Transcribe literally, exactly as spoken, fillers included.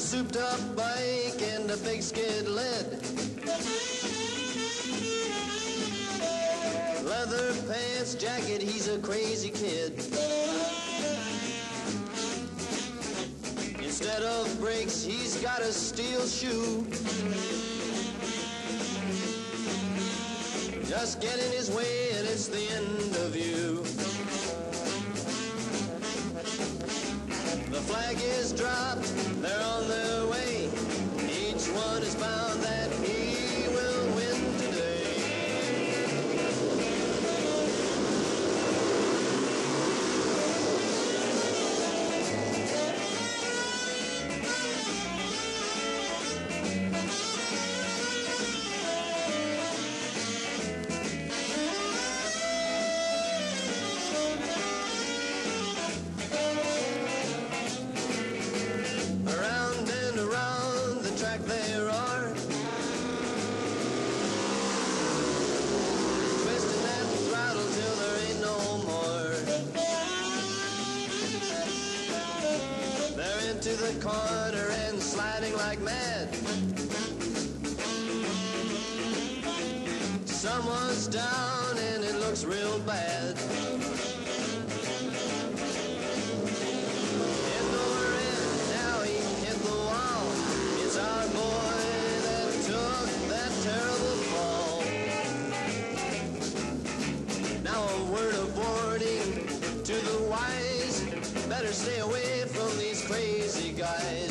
souped up bike and a big skid lid. Leather pants, jacket, he's a crazy kid. Instead of brakes, he's got a steel shoe. Just get in his way and it's the end of you. The flag is dropped, they're on their way. Each one is bound that he will win today. There are twisting that throttle till there ain't no more. They're into the corner and sliding like mad. Someone's down and it looks real bad. Our boy that took that terrible fall. Now a word of warning to the wise, better stay away from these crazy guys.